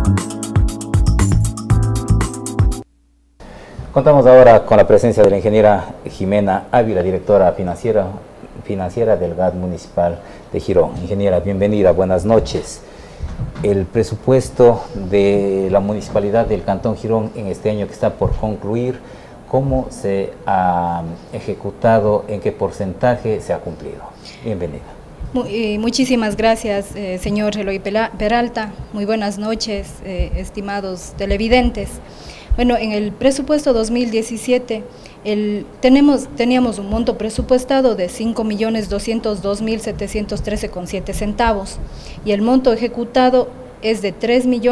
Contamos ahora con la presencia de la ingeniera Jimena Ávila, directora financiera del GAD Municipal de Girón. Ingeniera, bienvenida, buenas noches. El presupuesto de la Municipalidad del Cantón Girón en este año que está por concluir, ¿cómo se ha ejecutado? ¿En qué porcentaje se ha cumplido? Bienvenida. Muchísimas gracias, señor Eloy Peralta. Muy buenas noches, estimados televidentes. Bueno, en el presupuesto 2017 teníamos un monto presupuestado de 5.202.713,7 centavos y el monto ejecutado es de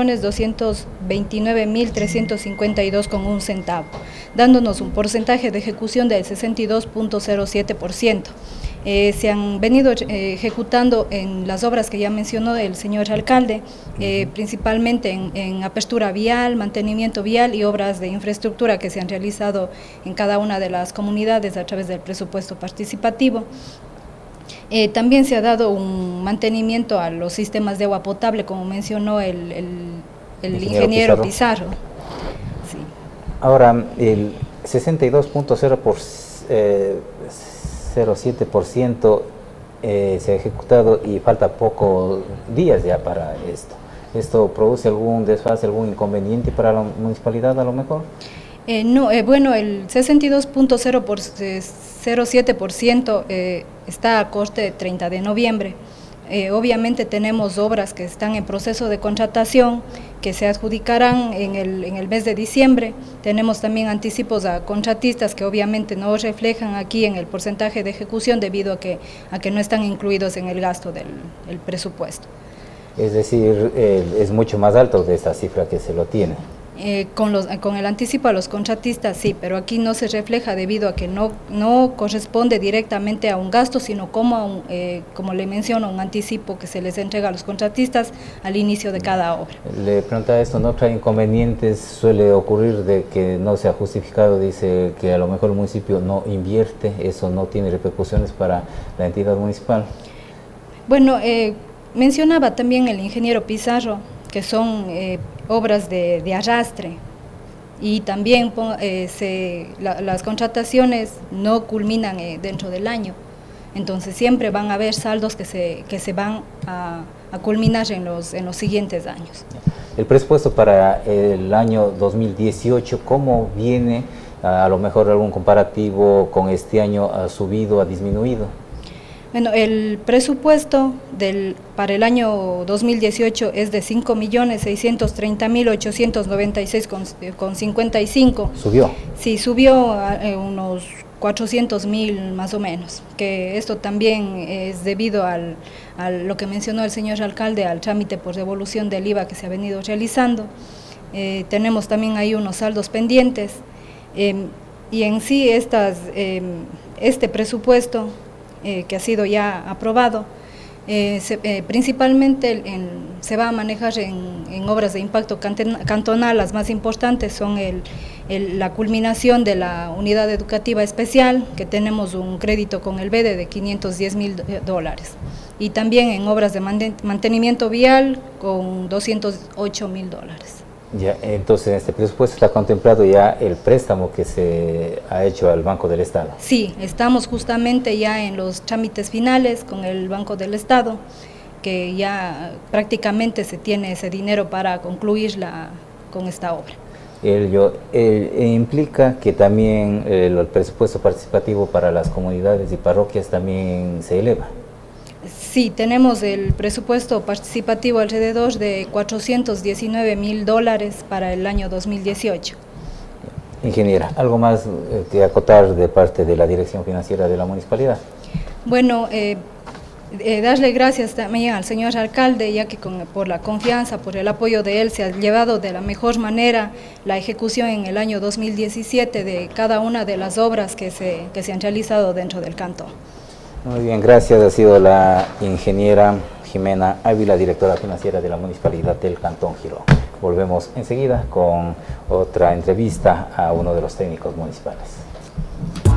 3.229.352,1 centavo, dándonos un porcentaje de ejecución del 62.07%. Se han venido ejecutando en las obras que ya mencionó el señor alcalde, principalmente en apertura vial, mantenimiento vial y obras de infraestructura que se han realizado en cada una de las comunidades a través del presupuesto participativo. También se ha dado un mantenimiento a los sistemas de agua potable, como mencionó el ingeniero Pizarro. Sí. Ahora, el 62.07% se ha ejecutado y falta pocos días ya para esto. ¿Esto produce algún desfase, algún inconveniente para la municipalidad a lo mejor? No, bueno, el 62.07% está a corte de 30 de noviembre. Obviamente tenemos obras que están en proceso de contratación, que se adjudicarán en el mes de diciembre. Tenemos también anticipos a contratistas que obviamente no reflejan aquí en el porcentaje de ejecución debido a que no están incluidos en el gasto del presupuesto. Es decir, es mucho más alto de esta cifra que se lo tiene. Con el anticipo a los contratistas sí, pero aquí no se refleja debido a que no corresponde directamente a un gasto, sino como le menciono, un anticipo que se les entrega a los contratistas al inicio de cada obra. Le preguntaba esto, ¿no trae inconvenientes? Suele ocurrir de que no se ha justificado, dice que a lo mejor el municipio no invierte, eso no tiene repercusiones para la entidad municipal. Bueno, mencionaba también el ingeniero Pizarro, que son obras de arrastre y también las contrataciones no culminan dentro del año, entonces siempre van a haber saldos que se van a culminar en los siguientes años. El presupuesto para el año 2018, ¿cómo viene? A lo mejor algún comparativo con este año, ¿ha subido, ha disminuido? Bueno, el presupuesto para el año 2018 es de 5.630.896,55. ¿Subió? Sí, subió a unos 400.000 más o menos, que esto también es debido a lo que mencionó el señor alcalde, al trámite por devolución del IVA que se ha venido realizando. Tenemos también ahí unos saldos pendientes y en sí este presupuesto que ha sido ya aprobado, principalmente se va a manejar en obras de impacto cantonal. Las más importantes son la culminación de la unidad educativa especial, que tenemos un crédito con el BEDE de $510.000, y también en obras de mantenimiento vial con $208.000. Ya, entonces en este presupuesto está contemplado ya el préstamo que se ha hecho al Banco del Estado. Sí, estamos justamente ya en los trámites finales con el Banco del Estado, que ya prácticamente se tiene ese dinero para concluir con esta obra. Ello implica que también el presupuesto participativo para las comunidades y parroquias también se eleva. Sí, tenemos el presupuesto participativo alrededor de $419.000 para el año 2018. Ingeniera, ¿algo más que acotar de parte de la Dirección Financiera de la Municipalidad? Bueno, darle gracias también al señor alcalde, ya que por la confianza, por el apoyo de él, se ha llevado de la mejor manera la ejecución en el año 2017 de cada una de las obras que se han realizado dentro del cantón. Muy bien, gracias. Ha sido la ingeniera Jimena Ávila, directora financiera de la Municipalidad del Cantón Girón. Volvemos enseguida con otra entrevista a uno de los técnicos municipales.